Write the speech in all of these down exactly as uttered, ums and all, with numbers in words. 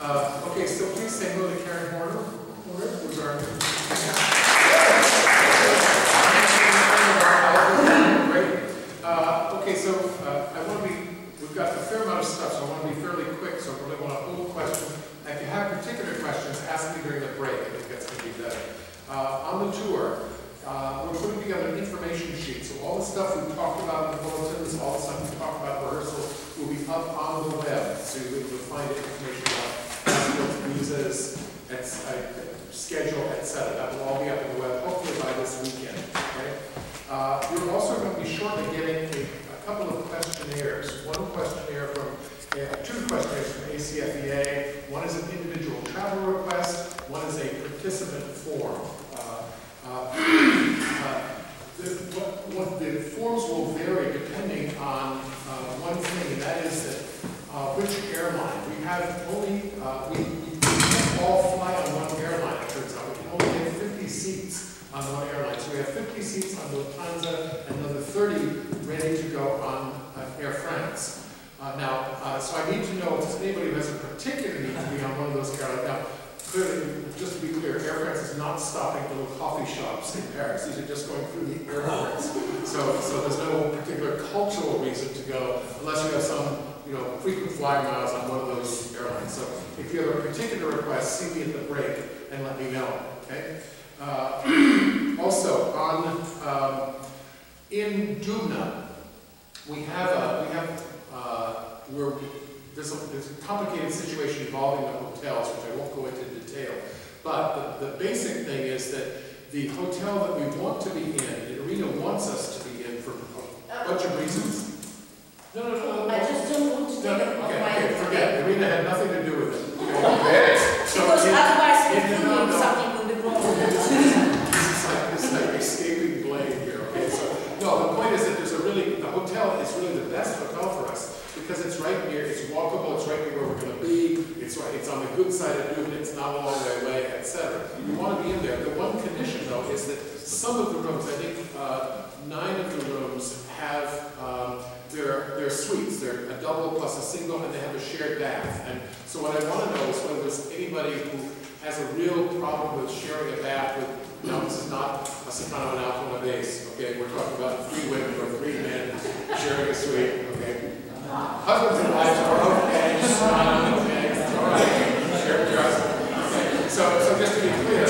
Uh, okay, so please say hello to Karen Horner, who's our great. Uh, okay, so uh, I want to be, we've got a fair amount of stuff, so I want to be fairly quick, so I really want to hold questions. If you have particular questions, ask me during the break. I think that's going to be better. Uh, on the tour, uh, we're putting together an information sheet, so all the stuff we talked about in the bulletins, all the stuff we talked about in rehearsals, will be up on the web, so you'll be able to find information about passports, visas, et schedule, et cetera. That will all be up on the web, hopefully by this weekend. Okay? Uh, we're also going to be shortly getting a, a couple of questionnaires. One questionnaire from, uh, two questionnaires from A C F E A. One is an individual travel request. One is a participant form. Uh, uh, uh, the, what, what the forms will vary depending on uh, one thing, and that is that uh, which airline. We have only, uh, we, we can't all fly on one airline, it turns out. We can only get fifty seats on one airline. So we have fifty seats on Lufthansa and another thirty ready to go on uh, Air France. Uh, now, uh, so I need to know if there's anybody who has a particular need to be on one of those airlines. Now, clearly, just to be clear, Air France is not stopping at little coffee shops in Paris. These are just going through the airports. So, so there's no particular cultural reason to go unless you have some, you know, frequent flyer miles on one of those airlines. So if you have a particular request, see me at the break and let me know. Okay. Uh, also, on um, in Dubna, we have a we have uh, we're There's a, there's a complicated situation involving the hotels, which I won't go into detail. But the, the basic thing is that the hotel that we want to be in, Irina wants us to be in for a bunch of reasons. No, no, no, no. I just don't want to no, take no, it okay, off my okay, forget. Irina had nothing to do with it. Okay? So because in, otherwise, if in, you no, no, something will be wrong. This is like, this is like escaping blame here. Okay, so no, the point is that there's a really, the hotel is really the best hotel for us. Because it's right near, it's walkable, it's right near where we're going to be, it's right, it's on the good side of Dubna, it's not a long way away, et cetera. You want to be in there. The one condition, though, is that some of the rooms, I think uh, nine of the rooms have, um, they're, they're suites. They're a double plus a single, and they have a shared bath. And so what I want to know is whether there's anybody who has a real problem with sharing a bath with, now this is not a soprano and alto and a bass, okay? We're talking about three women or three men sharing a suite, okay? Husbands and wives are okay, um, okay, all right, share your husband. Okay. So, so just to be clear,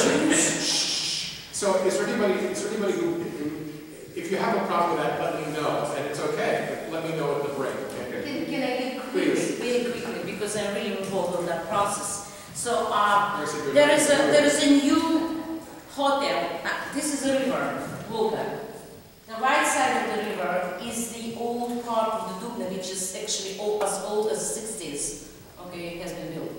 so is there anybody, is there anybody who, who, if you have a problem with that, let me know, and it's okay, but let me know at the break, okay? Can, can I get quickly, very quickly, because I'm really involved in that process. So, uh, there is a, there is a new hotel, uh, this is a river, Volga. The right side of the river is the old part of the Dubna, which is actually old, as old as the sixties. Okay, it has been built.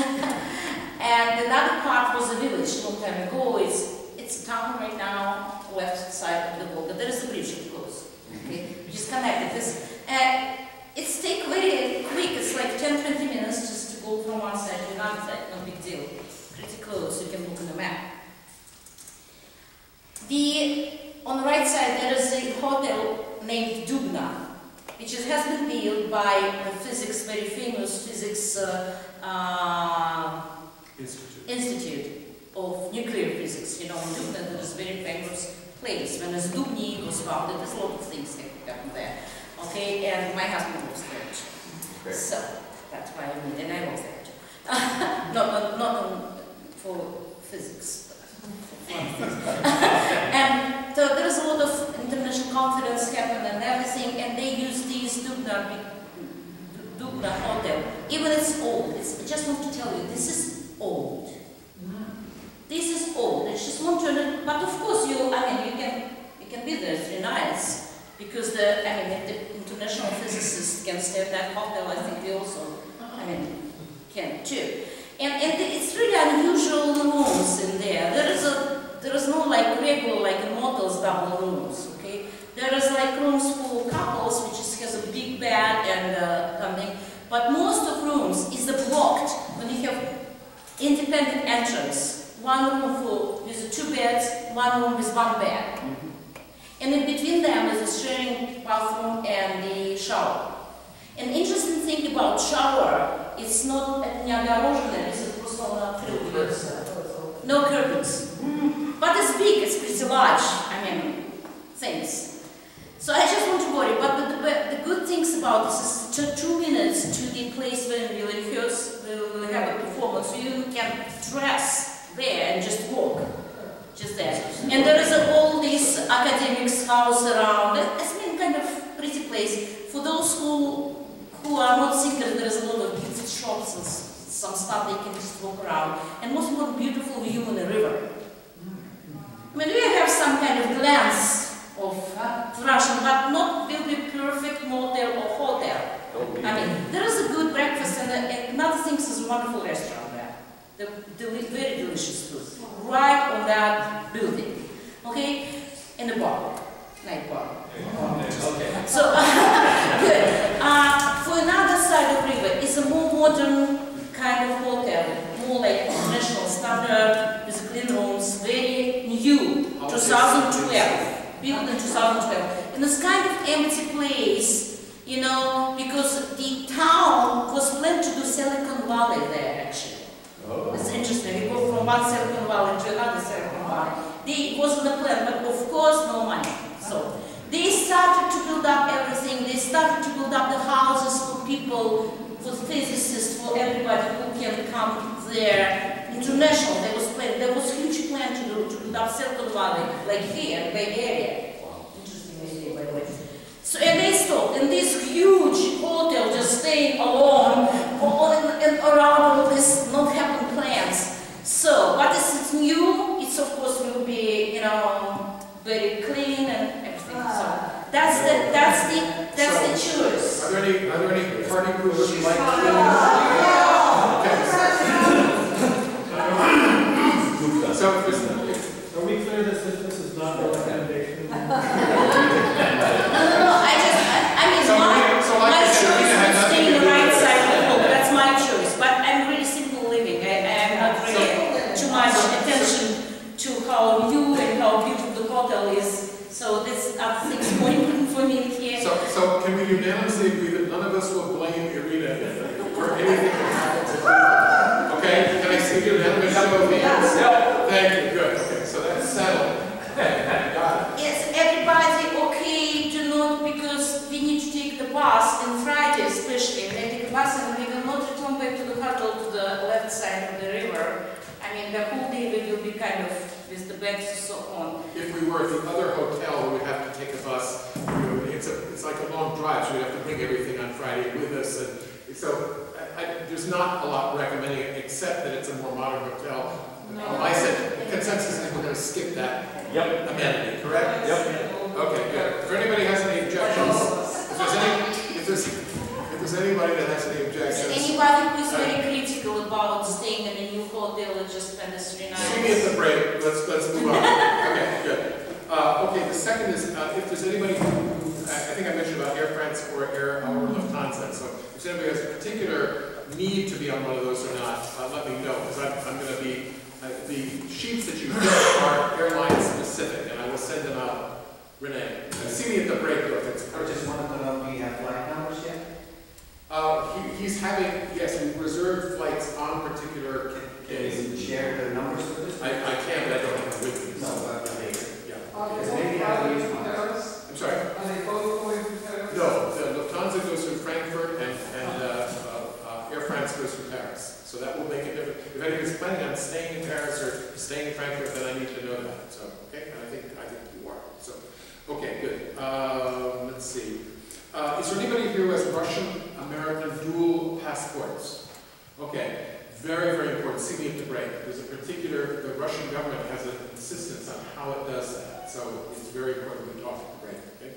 And another part was a village long time ago. It's, it's a town right now, left side of the Volga. There is a bridge, of course, okay, which is connected. This, and it's take very quick, it's like ten to twenty minutes just to go from one side to another side, no big deal. Pretty close, you can look on the map. The On the right side, there is a hotel named Dubna, which is, has been built by the physics, very famous physics uh, uh, Institute. Institute of Nuclear Physics. You know, in Dubna, there is a very famous place. When as Dubny was founded, there's a lot of things that happened there. Okay, and my husband was there too. Okay. So that's why I mean, and I was there too. not not, not on, for physics. And so there is a lot of international conference happen and everything, and they use these Dubna, Dubna hotel. Even it's old. It's, I just want to tell you, this is old. This is old. I just want to, but of course you. I mean, you can you can be there. It's very nice because the I mean, if the international physicists can stay at that hotel, I think they also I mean can too. And, and it's really unusual rooms in there. There is a there is no like regular like in motels double rooms. Okay, there is like rooms for couples, which is, has a big bed and uh, something. But most of rooms is blocked when you have independent entrance. One room for with two beds, one room with one bed, mm-hmm. And in between them is a sharing bathroom and the shower. An interesting thing about shower it's not не огорожено, it's просто on a no curtains. But it's big, it's pretty large, I mean, things. So I just want to worry, but the, the, the good things about this is two, two minutes to the place where we will rehearse, we will have a performance, so you can dress there and just walk, just there. And there is a, all this academics house around, it's been kind of pretty place. For those who, who are not singers, there is a lot of gift shops and some stuff they can just walk around. And most important, beautiful view on the river. I mean, we have some kind of glance of uh, Russian, but not will be perfect motel or hotel. I mean, there is a good breakfast and, and another thing is a wonderful restaurant there. The, the very delicious food, right on that building. Okay, in the bar, night bar. Okay. So uh, good. Uh, for another side of river is a more modern kind of hotel, more like international standard with clean rooms, very new, two thousand twelve. Built in two thousand twelve, and it's kind of empty place, you know, because the town was planned to do Silicon Valley there, actually. Oh. It's interesting. We go from one Silicon Valley to another Silicon Valley. They, it wasn't a plan, but of course, no money. So they started to build up everything. They started to build up the houses for people, for physicists, for everybody who can come there. International, there was plan, there was huge plan to do to build up Silicon Valley, like here in Bay Area. Wow. Interesting idea, by the way. So and they stopped in this huge hotel, just staying alone, all in, and around all this not having plans. So what is it new? It's of course will be, you know, very clean and everything. So that's the that's the that's so, the choice. Are there any are there any party groups you like to? So, are we clear that this is not a recommendation? no, no, no, I just, I, I mean, so my, so like my choice is to stay in the right do side of the hole. That's my choice. But I'm really simple living. I, I am not really too much attention to how you and how beautiful the hotel is. So this are things more important for me here. So, so can we unanimously agree that none of us will blame Irina for anything that happens at the Okay? Can I see you unanimous show of hands? Thank you. Good. Okay. So that's settled. Got it. Is everybody okay to not, because we need to take the bus on Friday especially, we take the bus and we will not return back to the hotel to the left side of the river. I mean, the whole day we will be kind of with the bags and so on. If we were at the other hotel, we would have to take a bus. You know, it's, a, it's like a long drive, so we have to bring everything on Friday with us. And so I, I, there's not a lot recommending it, except that it's a more modern hotel. No. Um, I said the consensus is we're going to skip that yep. amenity, correct? Yep. Okay, good. If anybody has any objections, if there's any, if there's, if there's anybody that has any objections. Anybody who is very critical about staying in a new hotel or just spend the three nights? See me at the break. Let's let's move on. Okay, good. Uh, okay, the second is uh, if there's anybody who, who I think I mentioned about Air France or Air or Lufthansa. So if anybody has a particular need to be on one of those or not, uh, let me know, because I'm, I'm going to be. Uh, the sheets that you get are airline specific, and I will send them out. Renee, uh, see me at the break though. If it's I just wanted to know, do you have flight numbers yet? Uh, he, he's having, yes, we reserved flights on particular days. Can you share the numbers with us? I, I can, but I don't have them with me. No, but I mean, yeah. because maybe I will use mine. I'm sorry. Are they both going to Paris? No, the Lufthansa goes through Frankfurt and, and uh, uh, uh, Air France goes through Paris. So that will make a difference. If anybody's planning on staying in Paris or staying in Frankfurt, then I need to know that. So, okay, and I think I think you are. So, okay, good. Um, let's see. Uh, is there anybody here who has Russian-American dual passports? Okay, very, very important. See me at the break. There's a particular, the Russian government has an insistence on how it does that. So it's very important we talk at the break. Okay.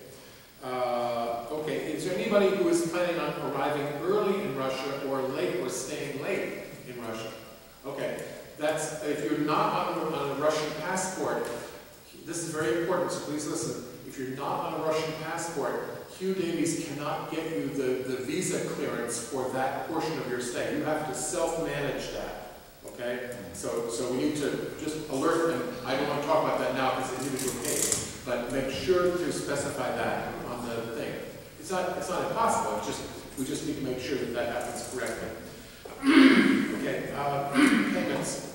Uh, okay, is there anybody who is planning on arriving early in Russia or late or staying late in Russia? Okay, that's, if you're not on, on a Russian passport, this is very important, so please listen. If you're not on a Russian passport, Hugh Davies cannot get you the, the visa clearance for that portion of your stay. You have to self-manage that, okay? So, so we need to just alert them. I don't want to talk about that now because it's individual case, but make sure to specify that on the thing. It's not, it's not impossible, it's just, we just need to make sure that that happens correctly. Okay, uh, payments.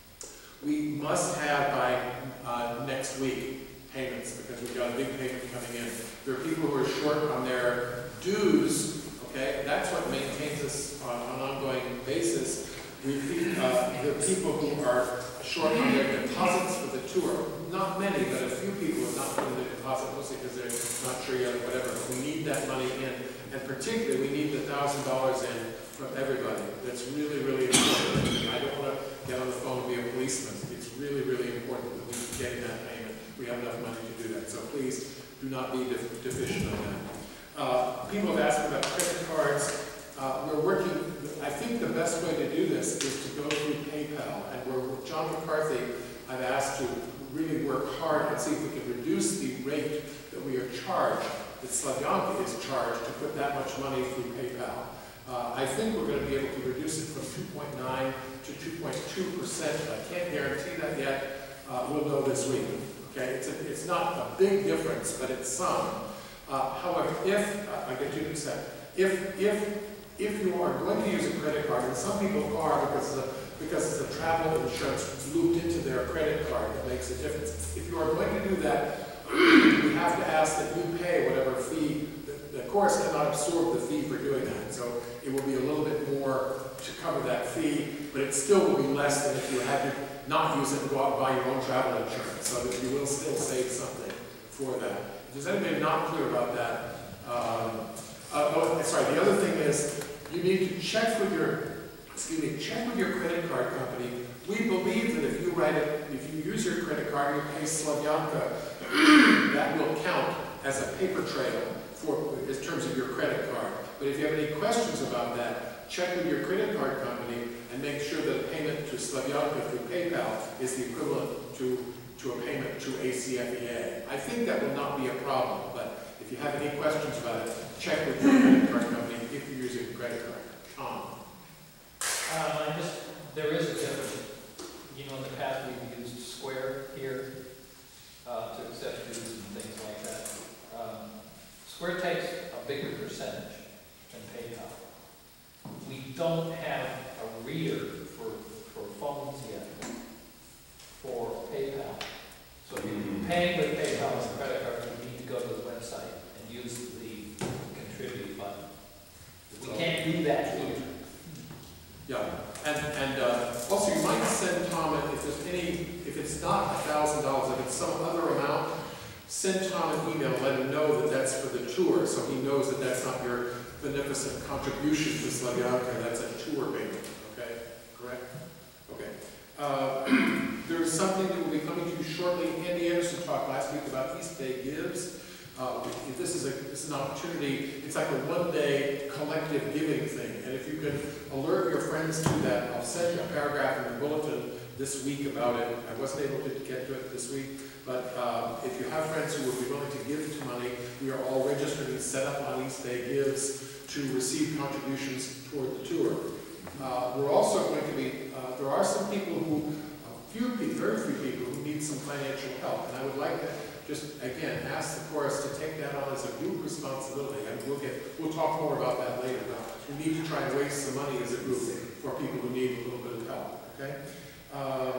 We must have by uh, next week payments because we've got a big payment coming in. There are people who are short on their dues, okay? That's what maintains us on an ongoing basis. We, uh, the people who are short on their deposits for the tour, not many, but a few people have not put in their deposit, mostly because they're not sure yet or whatever. But we need that money in, and particularly we need the thousand dollars in from everybody. That's really, really important. I don't want to get on the phone and be a policeman. It's really, really important that we get that payment. We have enough money to do that. So please do not be def deficient on that. Uh, people have asked about credit cards. Uh, we're working, I think the best way to do this is to go through PayPal. And we're, with John McCarthy, I've asked to really work hard and see if we can reduce the rate that we are charged, that Slavyanka is charged to put that much money through PayPal. Uh, I think we're going to be able to reduce it from two point nine to two point two percent. I can't guarantee that yet. Uh, we'll know this week. Okay, it's, a, it's not a big difference, but it's some. Uh, however, if, uh, I'll get to you in a second, if, if, if you are going to use a credit card, and some people are because of the, because of the travel insurance looped into their credit card, that makes a difference. If you are going to do that, we have to ask that you pay whatever fee. The, the course cannot absorb the fee for doing that, so it will be a little bit more to cover that fee, but it still will be less than if you had to not use it and go out and buy your own travel insurance, so that you will still save something for that. If there's anybody not clear about that, um, uh, oh, sorry, the other thing is you need to check with your, excuse me, check with your credit card company. We believe that if you write it, if you use your credit card and you pay Slavyanka, that will count as a paper trail for, in terms of your credit card. But if you have any questions about that, check with your credit card company and make sure that a payment to Slavyanka through PayPal is the equivalent to, to a payment to A C F E A. I think that will not be a problem, but if you have any questions about it, check with your credit card company if you're using a credit card. Tom? Um, I just, there is a difference. You know, in the past we've used Square here uh, to accept dues and things like that. Um, Square takes a bigger percentage than PayPal. We don't have a reader for, for phones yet for PayPal. So if you're paying with PayPal as a credit card, you need to go to the website and use the contribute button. We can't do that here. Yeah, and, and uh, also you might send Tom, if there's any, if it's not one thousand dollars, if it's some other amount, send Tom an email, let him know that that's for the tour, so he knows that that's not your beneficent contribution to Slavyanka, that's a tour payment, okay? Correct? Okay. Uh, there is something that will be coming to you shortly. Andy Anderson talked last week about East Bay Gives. Uh, if this is, a, this is an opportunity, it's like a one-day collective giving thing, and if you can alert your friends to that, I'll send you a paragraph in the bulletin this week about it. I wasn't able to get to it this week, but um, if you have friends who would be willing to give to money, we are all registered and set up on East Bay Gives to receive contributions toward the tour. Uh, we're also going to be, uh, there are some people who, a few people, very few people who need some financial help, and I would like to just, again, ask the chorus to take that on as a group responsibility, and we'll get, we'll talk more about that later. Now, we need to try and raise some money as a group for people who need a little bit of help, okay? Uh,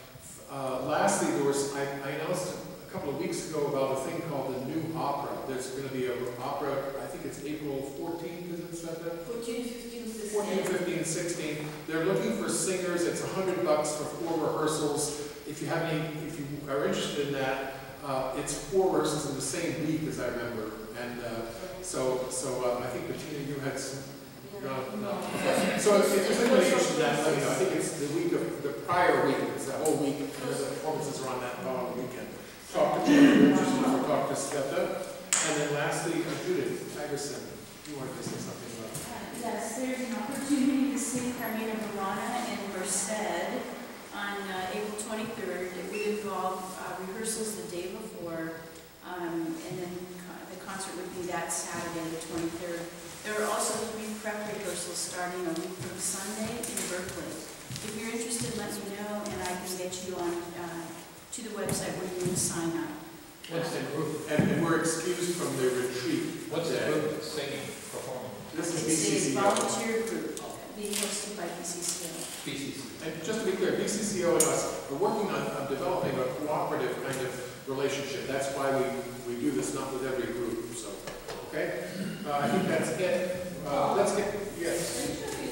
uh, lastly, there was, I, I announced a couple of weeks ago about a thing called the new opera. There's going to be an opera, I think it's April fourteenth, is it, Sveta? fourteen, fifteen, sixteen. fourteen, fifteen, sixteen. They're looking for singers. It's a hundred bucks for four rehearsals. If you have any, if you are interested in that, uh, it's four rehearsals in the same week, as I remember. And uh, so, so uh, I think Bettina, you had some. No, no. So if there's anybody interested in that, let me know. I think it's the week of the prior week. It's the whole week, and the performances are on that following weekend. Talk to me if you're interested, or talk to Sveta. And then lastly, uh, Judith Tigerson, you wanted to say something about Uh, yes, there's an opportunity to sing Carmina Burana in Merced on uh, April twenty-third. It would involve uh, rehearsals the day before, um, and then co the concert would be that Saturday, the twenty-third. There are also three prep rehearsals starting a week from Sunday in Berkeley. If you're interested, let me know, and I can get you on uh, to the website where you can sign up. What's the group? And, and we're excused from the retreat. What's the today. group that's singing, performing? This is B It's C C. a volunteer group. being hosted by B C C O. B C C. And just to be clear, B C C O and us are working on, on developing a cooperative kind of relationship. That's why we, we do this, not with every group, so, okay? Uh, I think that's it. Uh, let's get, yes.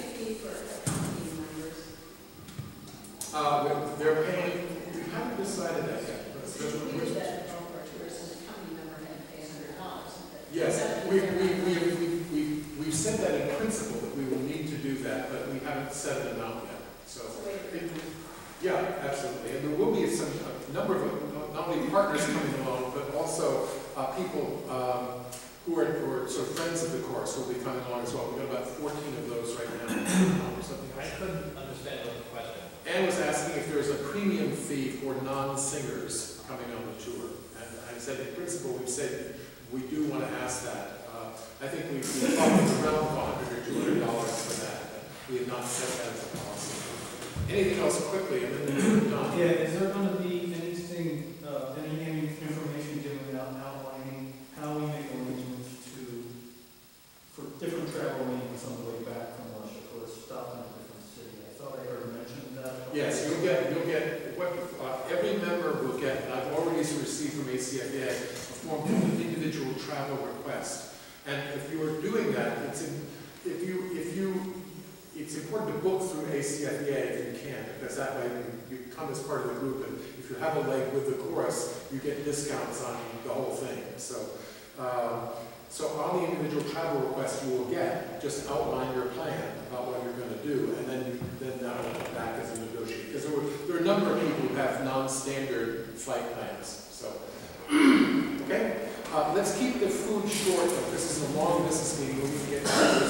Uh, we're- they're paying, we haven't decided that yet. But We we're- did that for our tours, and the company member had to pay a hundred dollars. Yes, we, we, we, we, we, we've said that in principle, that we will need to do that, but we haven't set an amount yet, so. it- Yeah, absolutely, and there will be some, a number of, uh, not only partners coming along, but also, uh, people, um, who are, who are sort of friends of the course who will be coming along as well. We've got about fourteen of those right now, or something I else. couldn't understand the question. Ann was asking if there's a premium fee for non-singers coming on the tour, and I said, in principle, we've said, we do want to ask that. Uh, I think we've, we've talked around one hundred or two hundred dollars for that, but we have not set that as a policy. Anything else quickly, and then we're done. Yeah, is there gonna be anything, uh, any, any information given out outlining how we make arrangements to, for different travel lanes on the way back from Russia, for a stop in a different city? I thought I heard mention of that. Yes, you'll get, you'll get, what, uh, every member will get, and I've already received from A C F A, a form called an individual travel request. And if you are doing that, it's in, if you, if you, it's important to book through A C F A if you can, because that way you, you come as part of the group, and if you have a leg with the chorus, you get discounts on the whole thing. So, uh, so on the individual travel request you will get, just outline your plan about what you're going to do, and then you, then that will come back as a negotiator. Because there, were, there are a number of people who have non-standard flight plans. So, okay, uh, let's keep the food short. This is a long business meeting. We need to get